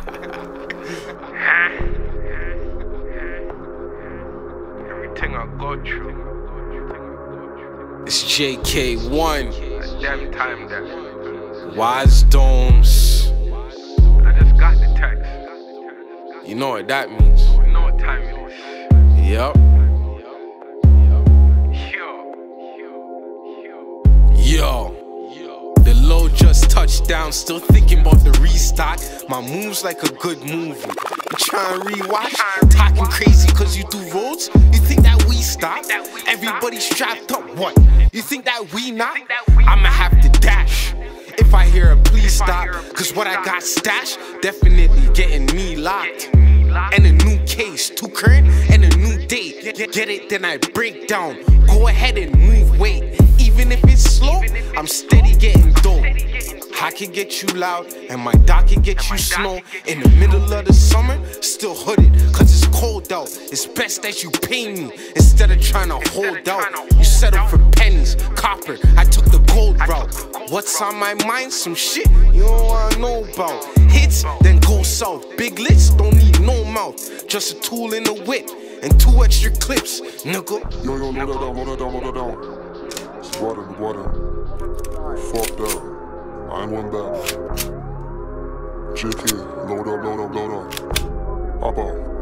Everything I go through. It's JK1. Damn time that. Wise Domes. I just got the text. You know what that means. You know what time it is. Yup. Yo. The low just touched down, still thinking about the restock. My moves like a good movie. You trying to rewatch? Talking crazy cause you do roads? You think that we stop? Everybody strapped up, what? You think that we not? I'ma have to dash if I hear a please stop. Cause what I got stashed, definitely getting me locked. And a new case, too current, and a new date. Get it, then I break down. Go ahead and move weight. Even if it's slow, I'm steady getting dope. I can get you loud, and my dog can get you snow. In the middle of the summer, still hooded, cause it's cold out. It's best that you pay me, instead of trying to hold out. You settle for pennies, copper, I took the gold route. What's on my mind? Some shit you don't wanna know about. Hits, then go south. Big licks, don't need no mouth. Just a tool in the whip, and 2 extra clips, nigga. Yo, load that down. It's water. Fucked up. I ain't one back. JK, load up. Hop out.